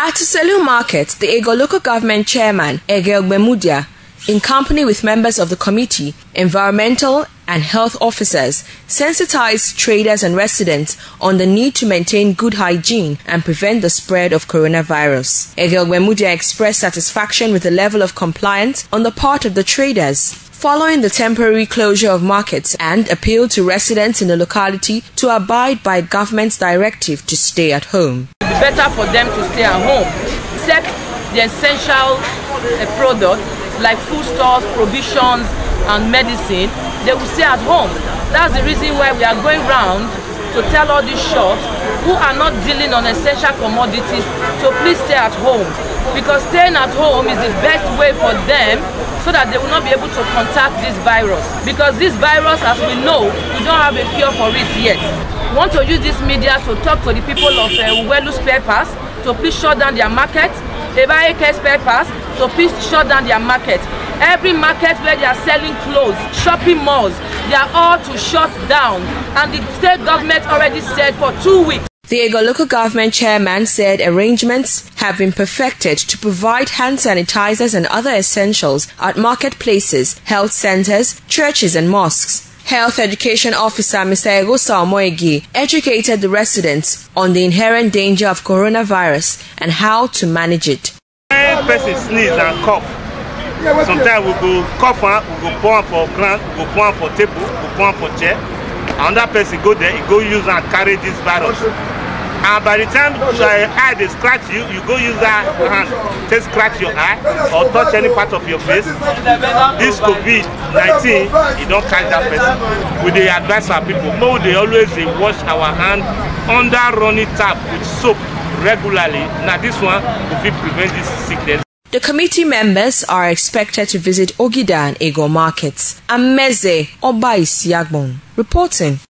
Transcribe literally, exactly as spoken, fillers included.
At Selu Market, the Ego local government chairman, Ege Ogbemudia, in company with members of the committee, environmental and health officers, sensitized traders and residents on the need to maintain good hygiene and prevent the spread of coronavirus. Ege Ogbemudia expressed satisfaction with the level of compliance on the part of the traders following the temporary closure of markets and appealed to residents in the locality to abide by government's directive to stay at home. It would be better for them to stay at home, except the essential uh, products like foodstuffs, provisions and medicine. They will stay at home. That's the reason why we are going round to tell all these shops who are not dealing on essential commodities to please stay at home, because staying at home is the best way for them so that they will not be able to contact this virus. Because this virus, as we know, we don't have a cure for it yet. We want to use this media to talk to the people of uh, Uwelu Spare Parts to please shut down their market, Eba Eke Spare Parts to please shut down their market. Every market where they are selling clothes, shopping malls, they are all to shut down. And the state government already said for two weeks. The Ego local government chairman said arrangements have been perfected to provide hand sanitizers and other essentials at marketplaces, health centers, churches and mosques. Health Education Officer Mister Egosa Omoegi educated the residents on the inherent danger of coronavirus and how to manage it. When person sneeze and cough, sometimes we go cough on, we go pour for ground, we go pour for table, we go pour for chair. Another person go there, he go use and carry this virus. And by the time your eye they scratch you, you go use that hand to scratch your eye or touch any part of your face. This COVID nineteen, you don't catch that person. We dey advise our people, no, they always they wash our hand under running tap with soap regularly. Now this one will prevent this sickness. The committee members are expected to visit Ogida and Ego markets. Ameze Obaisiagbon reporting.